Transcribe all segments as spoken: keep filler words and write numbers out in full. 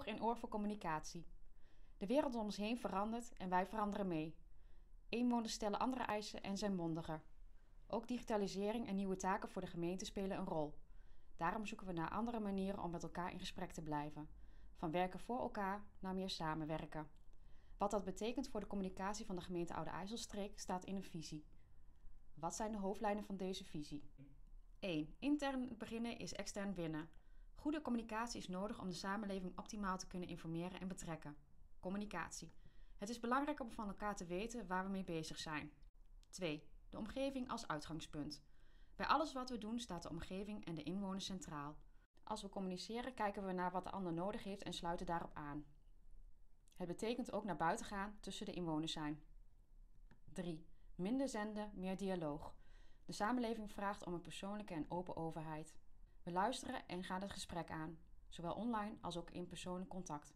Oog en oor voor communicatie. De wereld om ons heen verandert en wij veranderen mee. Inwoners stellen andere eisen en zijn mondiger. Ook digitalisering en nieuwe taken voor de gemeente spelen een rol. Daarom zoeken we naar andere manieren om met elkaar in gesprek te blijven. Van werken voor elkaar naar meer samenwerken. Wat dat betekent voor de communicatie van de gemeente Oude IJsselstreek staat in een visie. Wat zijn de hoofdlijnen van deze visie? één. Intern beginnen is extern winnen. Goede communicatie is nodig om de samenleving optimaal te kunnen informeren en betrekken. Communicatie. Het is belangrijk om van elkaar te weten waar we mee bezig zijn. twee. De omgeving als uitgangspunt. Bij alles wat we doen staat de omgeving en de inwoners centraal. Als we communiceren kijken we naar wat de ander nodig heeft en sluiten daarop aan. Het betekent ook naar buiten gaan, tussen de inwoners zijn. drie. Minder zenden, meer dialoog. De samenleving vraagt om een persoonlijke en open overheid. We luisteren en gaan het gesprek aan, zowel online als ook in persoonlijk contact.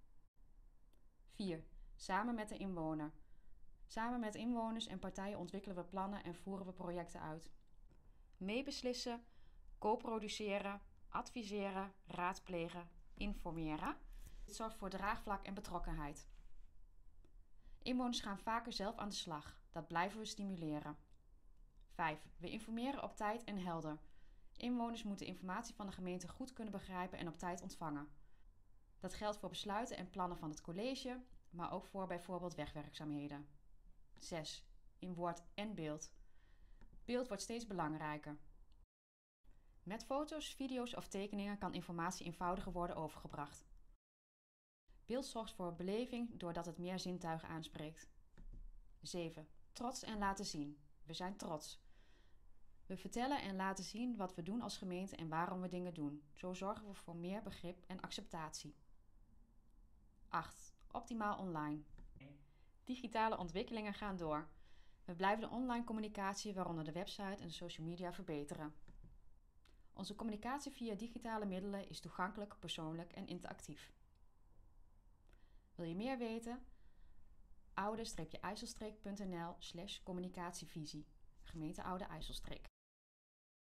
vier. Samen met de inwoner. Samen met inwoners en partijen ontwikkelen we plannen en voeren we projecten uit. Meebeslissen, co-produceren, adviseren, raadplegen, informeren. Dit zorgt voor draagvlak en betrokkenheid. Inwoners gaan vaker zelf aan de slag. Dat blijven we stimuleren. vijf. We informeren op tijd en helder. Inwoners moeten informatie van de gemeente goed kunnen begrijpen en op tijd ontvangen. Dat geldt voor besluiten en plannen van het college, maar ook voor bijvoorbeeld wegwerkzaamheden. zes. In woord en beeld. Beeld wordt steeds belangrijker. Met foto's, video's of tekeningen kan informatie eenvoudiger worden overgebracht. Beeld zorgt voor beleving doordat het meer zintuigen aanspreekt. zeven. Trots en laten zien. We zijn trots. We vertellen en laten zien wat we doen als gemeente en waarom we dingen doen. Zo zorgen we voor meer begrip en acceptatie. acht. Optimaal online. Digitale ontwikkelingen gaan door. We blijven de online communicatie, waaronder de website en de social media, verbeteren. Onze communicatie via digitale middelen is toegankelijk, persoonlijk en interactief. Wil je meer weten? oude IJsselstreek punt n l slash communicatievisie. Gemeente Oude IJsselstreek.